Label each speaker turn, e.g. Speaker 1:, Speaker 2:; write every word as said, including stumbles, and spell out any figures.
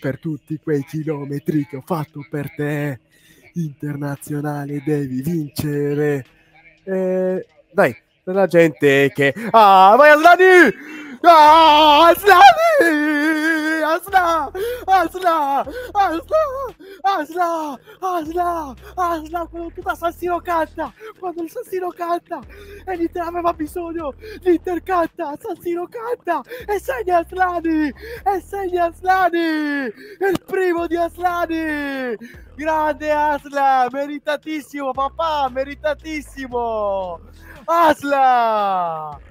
Speaker 1: per tutti quei chilometri che ho fatto per te. Internazionale devi vincere. Eh, dai, la gente che... Ah, vai Aslani! Ah, Aslani! Asla! Asla! Asla! Asla! Asla! Asla! Quando tutta San Siro canta! Quando il San Siro canta! E l'Inter aveva bisogno! L'Inter canta! San Siro canta! E segna Aslani! E segna Aslani! È il primo di Aslani! Grande Asla! Meritatissimo papà! Meritatissimo! Asla!